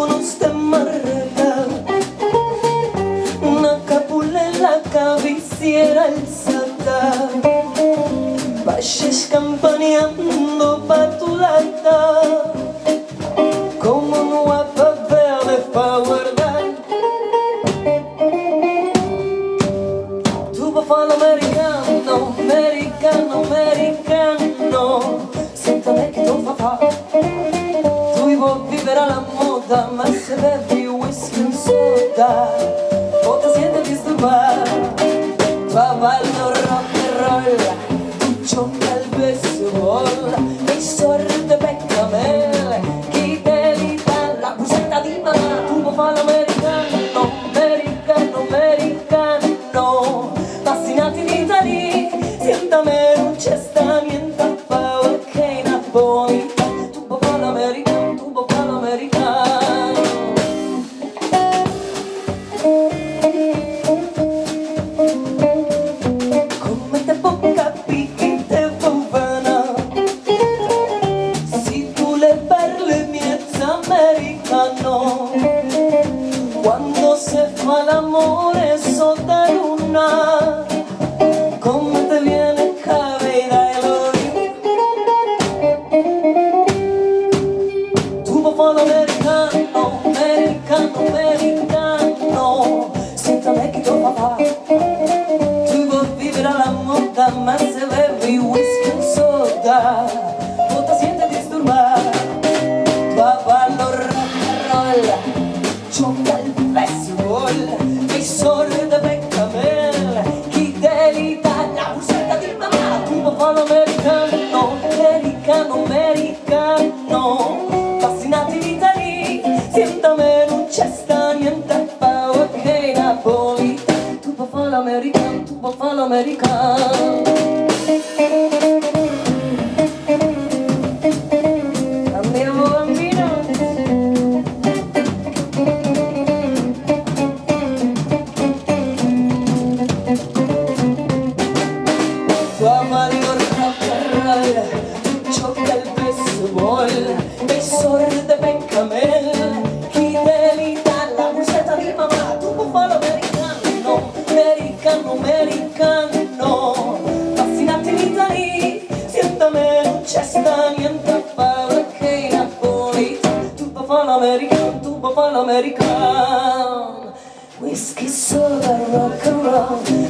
non stiamo arredando, una capulla cavistiera alzata, basce scampaneando patulata, come un verde fa guardare. Tu puoi fare l'americano, americano, americano, senta me che tu fa fare. Tu vuoi vivere alla moda, ma se bevi whisky in soda, o ti senti disturbato. Cavallo rock and roll, tu gioca al baseball, e sorride beccamele, chi te li dà la busetta di mamma. Tu puoi fare l'americano, americano, americano, fascinati in Italia, senta me non c'è sta niente a fare che in Napoli. Tu puoi fare l'americano, tu puoi fare l'americano. Come te può capire che te fa bene se tu le parli miezza americano? Quando si fa l'amore sotto la luna, come te viene capire I love you? Tu puoi fare l'americano, americano, americano, senta me che tu fa fare. Tu vuoi vivere alla moda, ma se bevi whisky in soda, o ti senti disturbato. Cavallo rock and roll, gioca al baseball, e sorride beccamele, chi te li dà la busetta di mamma. Tu puoi fare l'americano, americano, americano, fascinati in Italia, senta me non c'è sta niente a fare che Napoli. Tu puoi fare l'americano, tu puoi fare l'americano. Andiamo bambino. Cavallo rock and roll, gioca al baseball, e sorride beccamele, chi te li dà la busetta di mamma. Tu puoi fare l'americano, americano, americano, fascinati in Italia, senta me non c'è sta niente a fare che in Napoli. Tu puoi fare l'americano, tu puoi fare l'americano, whisky, soda, rock and roll,